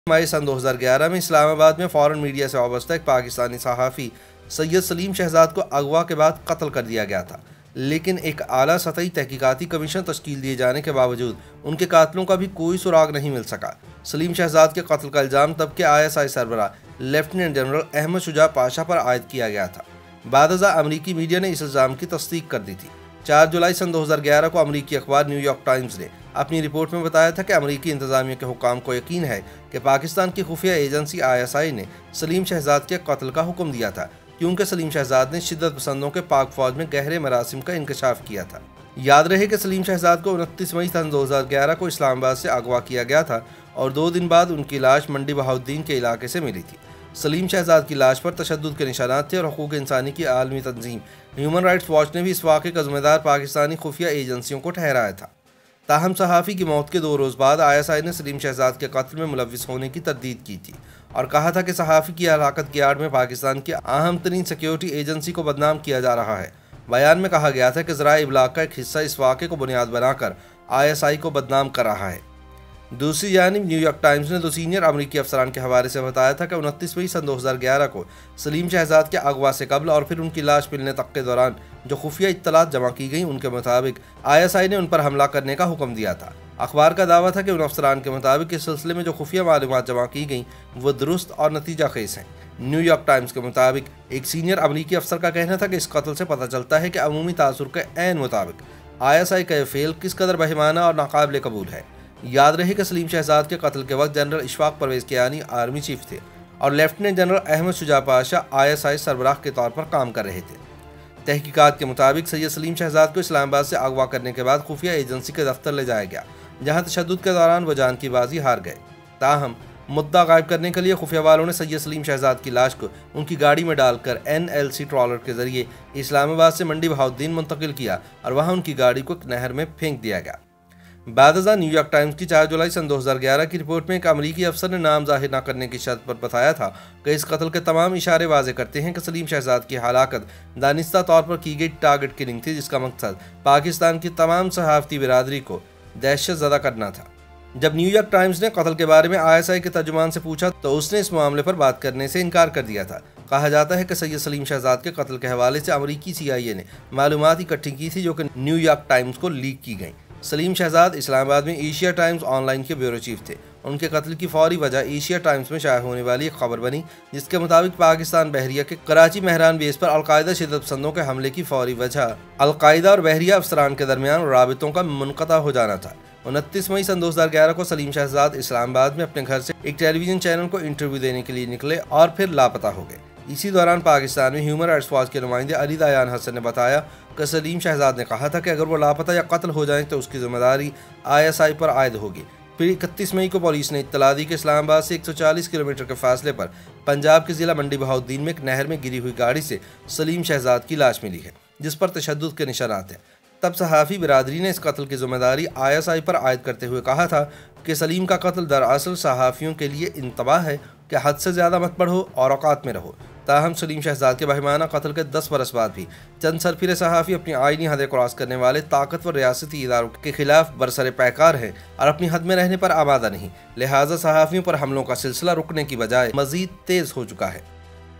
मई सन 2011 में इस्लामाबाद में foreign media से वाबस्ता एक पाकिस्तानी सहाफ़ी सैयद सलीम शहजाद को अगवा के बाद कत्ल कर दिया गया था, लेकिन एक आला सतही तहकीकाती कमीशन तश्कील दिए जाने के बावजूद उनके कातिलों का भी कोई सुराग नहीं मिल सका। सलीम शहजाद के कत्ल का इल्ज़ाम तब के ISI सरबराह लेफ्टिनेंट जनरल अहमद शुजा पाशा पर आयद किया गया था। बादअज़ा अमरीकी मीडिया ने इस इल्ज़ाम की तस्दीक कर दी थी। 4 जुलाई सन 2011 को अमरीकी अखबार न्यूयॉर्क टाइम्स ने अपनी रिपोर्ट में बताया था कि अमरीकी इंतज़ामिया के हुक्काम को यकीन है कि पाकिस्तान की खुफिया एजेंसी ISI ने सलीम शहजाद के कत्ल का हुक्म दिया था, क्योंकि सलीम शहजाद ने शिद्दत पसंदों के पाक फौज में गहरे मरासिम का इंकशाफ किया था। याद रहे कि सलीम शहजाद को 29 मई सन 2011 को इस्लामाबाद से अगवा किया गया था और 2 दिन बाद उनकी लाश मंडी बहाउद्दीन के इलाके से मिली थी। सलीम शहजाद की लाश पर तशद्दुद के निशानात थे और हकूक़ इंसानी की आलमी तंजीम ह्यूमन राइट्स वॉच ने भी इस वाक़े का ज़िम्मेदार पाकिस्तानी खुफिया एजेंसियों को ठहराया था। ताहम सहाफ़ी की मौत के 2 रोज़ बाद ISI ने सलीम शहजाद के कत्ल में मुलव्विस होने की तरदीद की थी और कहा था कि सहाफ़ी की हलाकत की आड़ में पाकिस्तान की अहम तरीन सिक्योरिटी एजेंसी को बदनाम किया जा रहा है। बयान में कहा गया था कि ज़राए इब्लाग का एक हिस्सा इस वाक़े को बुनियाद बनाकर ISI को बदनाम कर रहा है। दूसरी जानिब न्यूयॉर्क टाइम्स ने 2 सीनियर अमरीकी अफसरान के हवाले से बताया था कि 29 मई सन 2011 को सलीम शहजाद के अगवा से कबल और फिर उनकी लाश मिलने तक के दौरान जो खुफिया इत्तलात जमा की गई, उनके मुताबिक ISI ने उन पर हमला करने का हुक्म दिया था। अखबार का दावा था कि उन अफसरान के मुताबिक इस सिलसिले में जो खुफिया मालूमात जमा की गई वो दुरुस्त और नतीजा खेज हैं। न्यूयॉर्क टाइम्स के मुताबिक एक सीनियर अमरीकी अफसर का कहना था कि इस कत्ल से पता चलता है कि अमूमी तासुर के ऐन मुताबिक ISI का यह फेल किस कदर बहिमाना और नाकाबिल कबूल है। याद रहे कि सलीम शहजाद के कत्ल के वक्त general Ishfaq Parvez Kayani army chief थे और lieutenant general Ahmad Shuja Pasha ISI सरबराह के तौर पर काम कर रहे थे। तहकीकात के मुताबिक सैयद सलीम शहजाद को इस्लामाबाद से अगवा करने के बाद खुफिया एजेंसी के दफ्तर ले जाया गया, जहां तशद्दुद के दौरान वो जान की बाजी हार गए। ताहम मुद्दा गायब करने के लिए खुफिया वालों ने सैयद सलीम शहजाद की लाश को उनकी गाड़ी में डालकर NLC ट्रॉलर के जरिए इस्लामाबाद से मंडी बहाउद्दीन मुंतकिल किया और वहाँ उनकी गाड़ी को एक नहर में फेंक दिया गया। बादअज़ा न्यूयॉर्क टाइम्स की 4 जुलाई सन 2011 की रिपोर्ट में एक अमरीकी अफसर ने नाम जाहिर न करने की शर्त पर बताया था कि इस कत्ल के तमाम इशारे वाज़े करते हैं कि सलीम शहजाद की हलाकत दानिस्ता तौर पर की गई टारगेट किलिंग थी, जिसका मकसद पाकिस्तान की तमाम सहाफ़ती बिरादरी को दहशत ज़दा करना था। जब न्यूयॉर्क टाइम्स ने कत्ल के बारे में ISI के तर्जुमान से पूछा तो उसने इस मामले पर बात करने से इनकार कर दिया था। कहा जाता है कि सैयद सलीम शहजाद के कत्ल के हवाले से अमरीकी CIA ने मालूमात इकट्ठी की थी जो कि न्यूयॉर्क टाइम्स को लीक की गई। सलीम शहजाद इस्लामाबाद में एशिया टाइम्स ऑनलाइन के ब्यूरो चीफ थे। उनके कत्ल की फौरी वजह एशिया टाइम्स में शाया होने वाली एक खबर बनी, जिसके मुताबिक पाकिस्तान बहरिया के कराची महरान बेस पर अलकायदा शिद्दत पसंदों के हमले की फौरी वजह अलकायदा और बहरिया अफसरान के दरमियान राबितों का मुनक़ता हो जाना था। 29 मई सन 2011 को सलीम शहजाद इस्लामाबाद में अपने घर से एक टेलीविजन चैनल को इंटरव्यू देने के लिए निकले और फिर लापता हो गए। इसी दौरान पाकिस्तान में ह्यूमन राइट्स वॉच के नुमाइंदे अली दयान हसन ने बताया कि सलीम शहजाद ने कहा था कि अगर वो लापता या कत्ल हो जाएं तो उसकी जिम्मेदारी ISI पर आयद होगी। फिर 31 मई को पुलिस ने इत्तला दी कि इस्लामाबाद से 140 किलोमीटर के फासले पर पंजाब के ज़िला मंडी बहाउद्दीन में एक नहर में गिरी हुई गाड़ी से सलीम शहजाद की लाश मिली है, जिस पर तशद्दुद के निशानात हैं। तब सहाफ़ी बिरादरी ने इस कत्ल की जिम्मेदारी ISI पर आयद करते हुए कहा था कि सलीम का कत्ल दरअसल सहाफ़ियों के लिए इंतबाह है कि हद से ज़्यादा मत बढ़ो और औकात में रहो। ताहम सलीम शहजाद के बहिमाना कत्ल के 10 बरस बाद भी चंद सरफिरे सहाफ़ी अपनी आईनी हदें क्रॉस करने वाले ताकतवर रियासती इदारों के खिलाफ बरसरे पैकार हैं और अपनी हद में रहने पर आमादा नहीं। लिहाजा सहाफ़ियों पर हमलों का सिलसिला रुकने की बजाय मज़ीद तेज़ हो चुका है।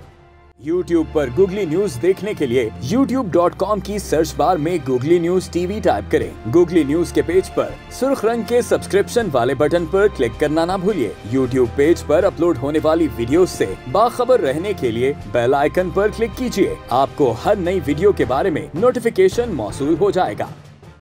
YouTube पर गूगली न्यूज देखने के लिए youtube.com की सर्च बार में गूगली न्यूज TV टाइप करें। गूगली न्यूज के पेज पर सुर्ख रंग के सब्सक्रिप्शन वाले बटन पर क्लिक करना ना भूलिए। YouTube पेज पर अपलोड होने वाली वीडियोस से बाखबर रहने के लिए बेल आइकन पर क्लिक कीजिए। आपको हर नई वीडियो के बारे में नोटिफिकेशन मौसूल हो जाएगा।